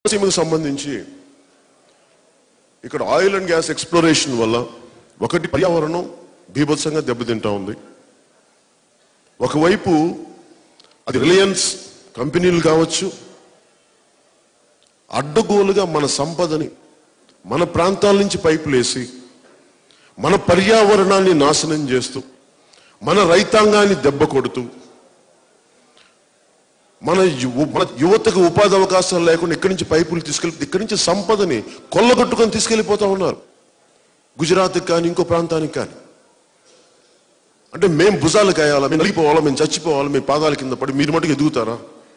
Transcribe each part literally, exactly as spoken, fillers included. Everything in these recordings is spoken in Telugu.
కోనసీమకు సంబంధించి ఇక్కడ ఆయిల్ అండ్ గ్యాస్ ఎక్స్ప్లోరేషన్ వల్ల ఒకటి పర్యావరణం బీభత్సంగా దెబ్బతింటా ఉంది. ఒకవైపు అది రిలయన్స్ కంపెనీలు కావచ్చు, అడ్డగోలుగా మన సంపదని మన ప్రాంతాల నుంచి పైపులేసి మన పర్యావరణాన్ని నాశనం చేస్తూ మన రైతాంగాన్ని దెబ్బ కొడుతూ మన మన యువతకు ఉపాధి అవకాశాలు లేకుండా ఇక్కడి నుంచి పైపులు తీసుకెళ్ళి ఇక్కడి నుంచి సంపదని కొల్లగొట్టుకొని తీసుకెళ్ళిపోతా ఉన్నారు గుజరాత్కి కానీ ఇంకో ప్రాంతానికి కానీ. అంటే మేము భుజాలు కాయాలా, మేము నలిగిపోవాలా, మేము చచ్చిపోవాలా, మేము పాదాల కింద పడి మీరు మటుకు ఎదుగుతారా?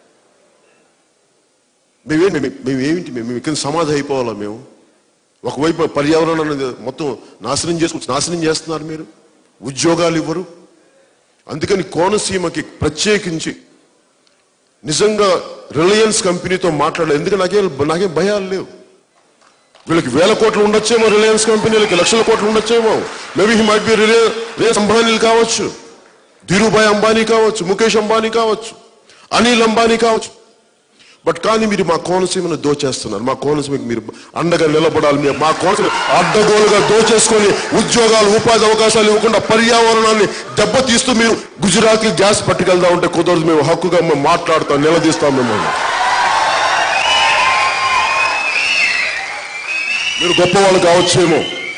మేమేంటి మేమేమిటి మేము ఇక్కడ సమాధి అయిపోవాలా? మేము ఒకవైపు పర్యావరణాన్ని మొత్తం నాశనం చేసుకు నాశనం చేస్తున్నారు, మీరు ఉద్యోగాలు ఇవ్వరు. అందుకని కోనసీమకి ప్రత్యేకించి నిజంగా రిలయన్స్ కంపెనీతో మాట్లాడాలి. ఎందుకంటే నాకేం నాకేం భయాలు లేవు. వీళ్ళకి వేల కోట్లు ఉండొచ్చేమో, రిలయన్స్ కంపెనీలకి లక్షల కోట్లు ఉండొచ్చేమో. Maybe he might be Reliance అంబానీలు కావచ్చు, ధీరుభాయ్ అంబానీ కావచ్చు, ముఖేష్ అంబానీ కావచ్చు, అనిల్ అంబానీ కావచ్చు. బట్ కానీ మీరు మా కోనసీమను దోచేస్తున్నారు. మా కోనసీమకి మీరు అండగా నిలబడాలి. మీరు మా కోనసీమ అడ్డగోలుగా దోచేసుకొని ఉద్యోగాలు ఉపాధి అవకాశాలు ఇవ్వకుండా పర్యావరణాన్ని దెబ్బతీస్తూ మీరు గుజరాత్కి గ్యాస్ పట్టుకెళ్దా ఉంటే కుదరదు. మేము హక్కుగా మేము మాట్లాడతాం, నిలదీస్తాం మిమ్మల్ని. మీరు గొప్పవాళ్ళు కావచ్చేమో,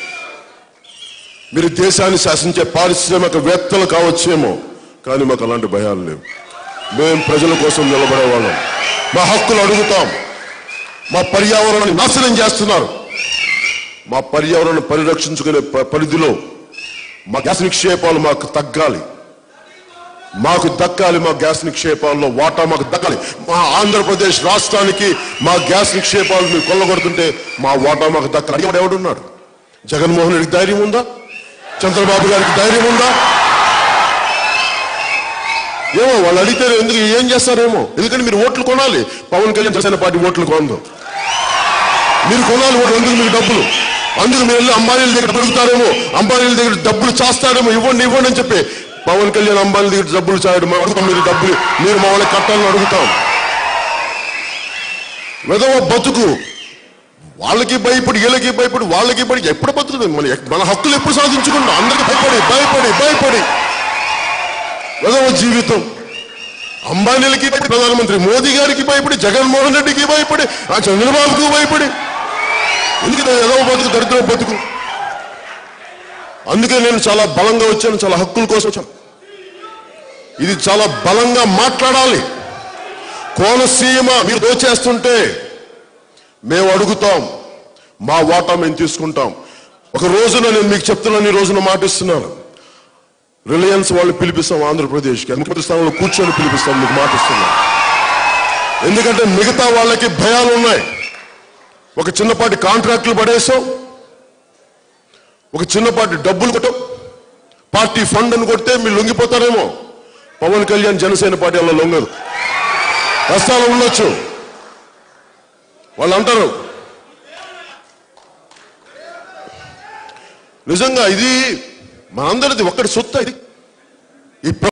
మీరు దేశాన్ని శాసించే పారిశ్రామికవేత్తలు కావచ్చేమో, కానీ మాకు అలాంటి భయాలు లేవు. మేము ప్రజల కోసం నిలబడే వాళ్ళం. మా హక్కులు అడుగుతాం. మా పర్యావరణాన్ని నాశనం చేస్తున్నారు. మా పర్యావరణాన్ని పరిరక్షించుకునే పరిధిలో మా గ్యాస్ నిక్షేపాలు మాకు తగ్గాలి, మాకు దక్కాలి. మా గ్యాస్ నిక్షేపాల్లో వాటా మాకు దక్కాలి. మా ఆంధ్రప్రదేశ్ రాష్ట్రానికి మా గ్యాస్ నిక్షేపాలు మీరు కొల్లగొడుతుంటే మా వాటా మాకు దక్కాలి. ఎవడున్నాడు? జగన్మోహన్ రెడ్డికి ధైర్యం ఉందా? చంద్రబాబు గారికి ధైర్యం ఉందా? ఏమో వాళ్ళు అడిగితే ఎందుకు ఏం చేస్తారేమో. ఎందుకంటే మీరు ఓట్లు కొనాలి. పవన్ కళ్యాణ్ జనసేన పార్టీ ఓట్లు కొందు, మీరు కొనాలి ఓట్లు. ఎందుకు మీకు డబ్బులు? అందుకు మీరు వెళ్ళి అంబానీల దగ్గర దొరుకుతారేమో, అంబానీల దగ్గర డబ్బులు చేస్తారేమో. ఇవ్వండి ఇవ్వండి అని చెప్పి పవన్ కళ్యాణ్ అంబానీ దగ్గర డబ్బులు చాయడం అడుగుతాం. మీరు డబ్బులు మీరు మా వాళ్ళకి కట్టాలని అడుగుతాం. వెదవ బతుకు. వాళ్ళకి భయపడి వీళ్ళకి భయపడి వాళ్ళకి భయపడి ఎప్పుడు బతుకుతుంది? మన మన హక్కులు ఎప్పుడు సాధించుకుంటాం? అందరికి భయపడి భయపడి భయపడి వెదవ జీవితం. అంబానీలకి భయపడి, ప్రధానమంత్రి మోదీ గారికి భయపడి, జగన్మోహన్ రెడ్డికి భయపడి, ఆ చంద్రబాబుకు భయపడి. ఎందుకంటే వెదవ బతుకు, దరిద్ర బతుకు. అందుకే నేను చాలా బలంగా వచ్చాను, చాలా హక్కుల కోసం వచ్చాను. ఇది చాలా బలంగా మాట్లాడాలి. కోనసీమ మీరు దోచేస్తుంటే మేము అడుగుతాం, మా వాటా మేము తీసుకుంటాం. ఒక రోజున నేను మీకు చెప్తున్నాను, ఈ రోజున మాటిస్తున్నాను. రిలయన్స్ వాళ్ళు పిలిపిస్తాం ఆంధ్రప్రదేశ్కి, ముఖ్యమంత్రి స్థానంలో కూర్చొని పిలిపిస్తాం, మీకు మాటిస్తున్నాం. ఎందుకంటే మిగతా వాళ్ళకి భయాలు ఉన్నాయి. ఒక చిన్నపాటి కాంట్రాక్టులు పడేసాం, ఒక చిన్నపాటి డబ్బులు కొట్టాం, పార్టీ ఫండ్ అని కొడితే మీరు లొంగిపోతారేమో. పవన్ కళ్యాణ్ జనసేన పార్టీ అలా లొంగదు. కష్టాలు ఉండొచ్చు. వాళ్ళు అంటారు నిజంగా ఇది మనందరిది ఒక్కటి సొత్తు. ఇది